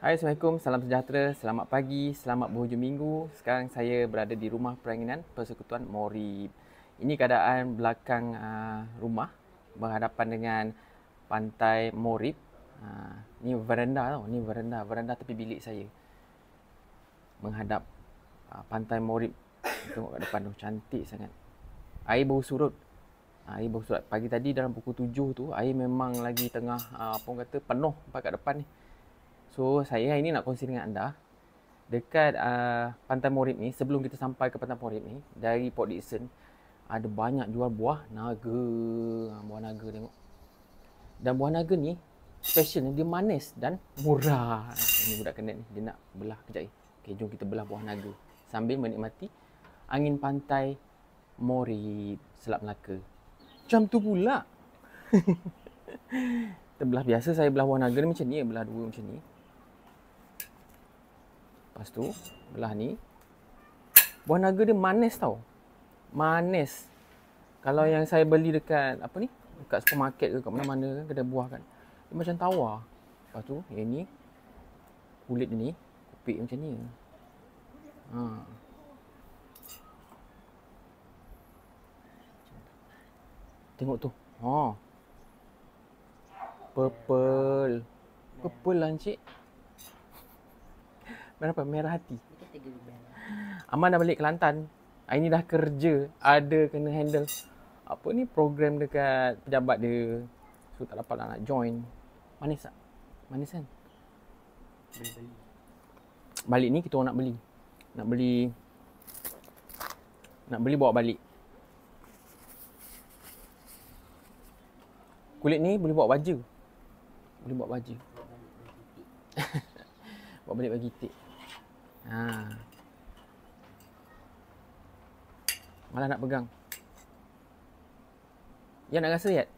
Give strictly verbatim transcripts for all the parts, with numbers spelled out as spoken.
Hai, Assalamualaikum, salam sejahtera, selamat pagi, selamat berhujung minggu. Sekarang saya berada di rumah peranginan Persekutuan Morib. Ini keadaan belakang uh, rumah berhadapan dengan pantai Morib. Uh, ni veranda tau, ni veranda, veranda tepi bilik saya. Menghadap uh, pantai Morib. Tengok kat depan tu, cantik sangat. Air baru surut. Air baru surut. Pagi tadi dalam pukul tujuh tu, air memang lagi tengah uh, apa orang kata penuh sampai kat depan ni. So, saya hari ni nak kongsi dengan anda dekat uh, Pantai Morib ni, sebelum kita sampai ke Pantai Morib ni, dari Port Dickson ada banyak jual buah naga. Buah naga tengok. Dan buah naga ni special, dia manis dan murah. Ini budak kenet ni, dia nak belah kejap ni. Okey, jom kita belah buah naga sambil menikmati angin pantai Morib Selat Melaka. Macam tu pula. Kita belah biasa, saya belah buah naga ni macam ni, belah dua macam ni. Lepas tu, belah ni. Buah naga dia manis tau. Manis. Kalau yang saya beli dekat, apa ni? Dekat supermarket ke, kat mana-mana kan, kedai buah kan. Dia macam tawar. Lepas tu, yang ni. Kulit dia ni, kupik macam ni. Ha. Tengok tu. Ha. Purple. Purple lah, Encik. Berapa? Merah hati. Aman dah balik Kelantan. Hari ni dah kerja. Ada kena handle apa ni, program dekat pejabat dia. So tak dapat lah nak join. Manis tak? Manis kan? Balik ni kita orang nak beli. Nak beli. Nak beli bawa balik. Kulit ni boleh bawa baju. Boleh bawa baju. Bawa balik bagi tik. Ha. Malah nak pegang. Yat nak rasa, Yat?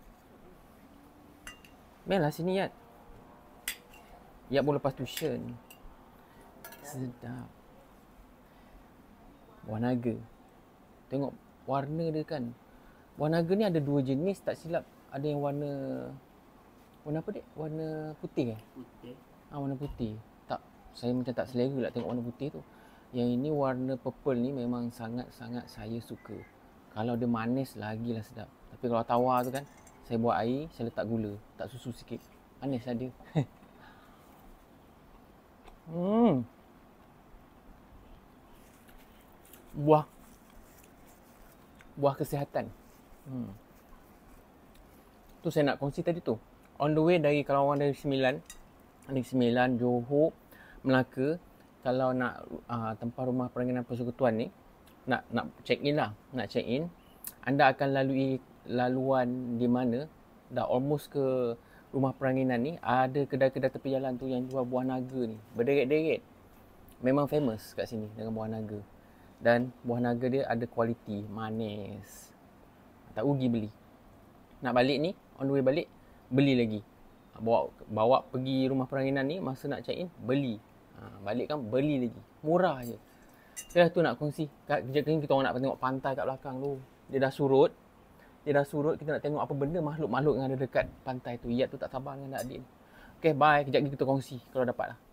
Main sini, Yat. Yat pun lepas tuition. Sedap. Buah naga. Tengok warna dia kan. Buah naga ni ada dua jenis, tak silap. Ada yang warna... Warna apa, Dek? Warna putih eh? Putih. Ah, warna putih. Tak, saya macam tak selera lah tengok warna putih tu. Yang ini warna purple ni memang sangat-sangat saya suka. Kalau dia manis lagilah sedap. Tapi kalau tawar tu kan, saya buat air, saya letak gula, tak susu sikit. Manis lah dia. hmm. Buah. Buah kesihatan. Hmm. Tu saya nak kongsi tadi tu. On the way dari, kalau orang dari Sembilan, dari Sembilan, Johor, Melaka, kalau nak uh, tempat rumah peranginan Persekutuan ni, nak nak check in lah, nak check in, anda akan lalui laluan di mana, dah almost ke rumah peranginan ni, ada kedai-kedai tepi jalan tu yang jual buah naga ni, berderet-deret. Memang famous kat sini dengan buah naga. Dan buah naga dia ada kualiti, manis. Tak rugi beli. Nak balik ni, on the way balik, beli lagi. Bawa bawa pergi rumah peranginan ni, masa nak check in, beli. Ha, balik kan, beli lagi. Murah je. Saya tu nak kongsi. Kejap ni kita orang nak tengok pantai kat belakang tu. Dia dah surut. Dia dah surut. Kita nak tengok apa benda makhluk-makhluk yang ada dekat pantai tu. Yat tu tak sabar dengan adik ni. Okay, bye. Kejap ni kita kongsi kalau dapat lah.